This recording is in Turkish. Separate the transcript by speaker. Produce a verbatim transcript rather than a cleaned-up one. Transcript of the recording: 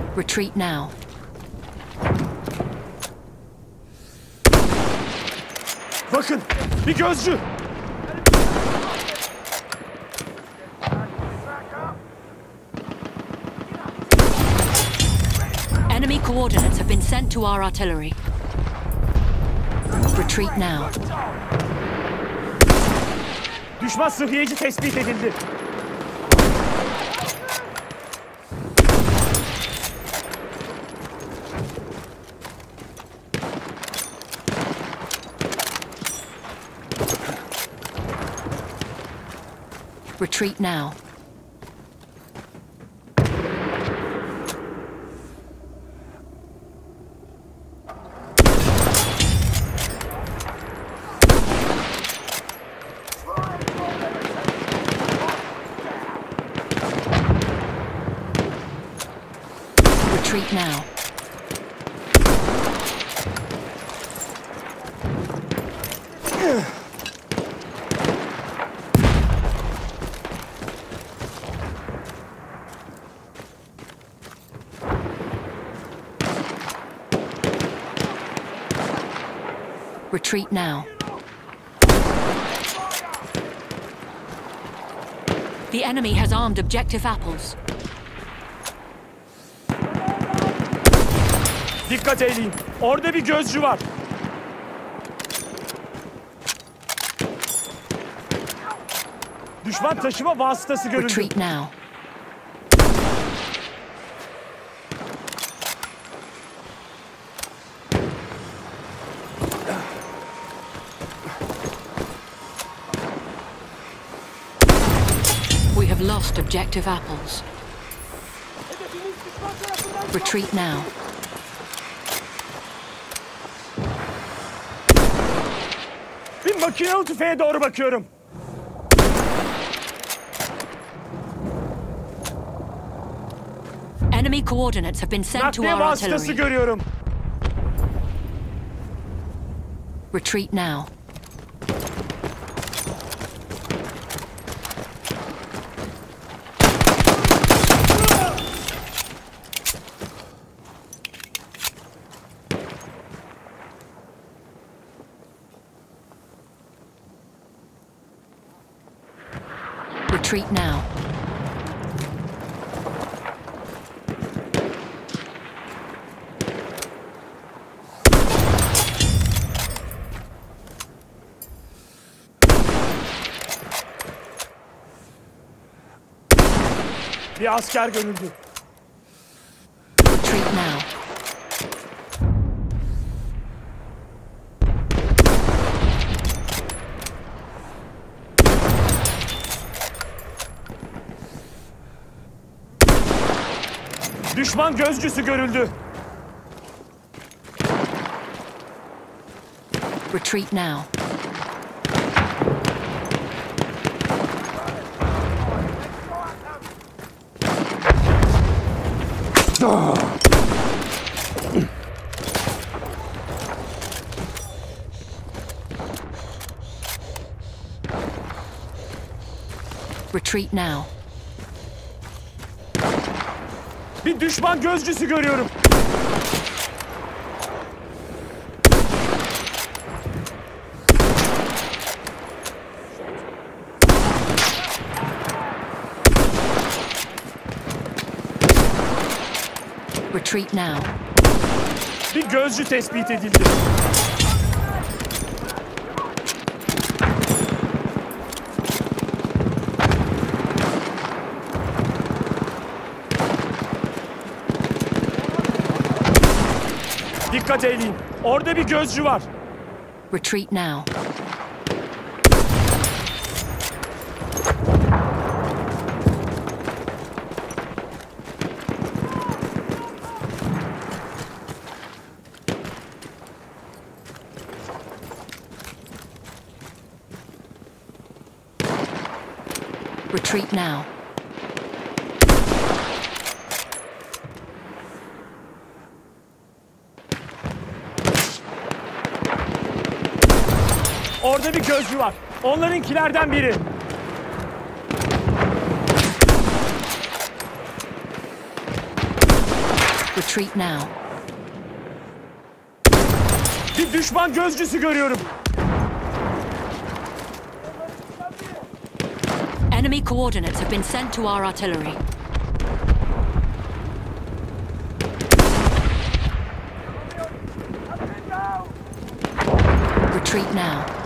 Speaker 1: Retreat now.
Speaker 2: Bakın, bir gözcü.
Speaker 1: Enemy coordinates have been sent to our artillery. Retreat now.
Speaker 2: Düşman sıhhiyeci tespit edildi.
Speaker 1: Retreat now. Retreat now. Retreat now. The enemy has armed objective apples.
Speaker 2: Dikkat edin. Orada bir gözcü var. Düşman taşıma vasıtası görüldü.
Speaker 1: Retreat now. We have lost objective apples. Retreat now.
Speaker 2: Bir makinalı tüfeğe doğru bakıyorum.
Speaker 1: Enemy coordinates have been sent to
Speaker 2: Nakliye
Speaker 1: our
Speaker 2: vasıtası
Speaker 1: artillery.
Speaker 2: görüyorum.
Speaker 1: Retreat now. Retreat now.
Speaker 2: Bir asker görüldü.
Speaker 1: Retreat now.
Speaker 2: Düşman gözcüsü görüldü.
Speaker 1: Retreat now. Retreat now.
Speaker 2: Bir düşman gözcüsü görüyorum.
Speaker 1: Retreat now.
Speaker 2: Bir gözcü tespit edildi. Dikkat edin. Orada bir gözcü var.
Speaker 1: Retreat now. Retreat now.
Speaker 2: Orada bir gözcü var. Onlarınkilerden biri.
Speaker 1: Retreat now.
Speaker 2: Bir düşman gözcüsü görüyorum.
Speaker 1: Enemy coordinates have been sent to our artillery. Retreat now.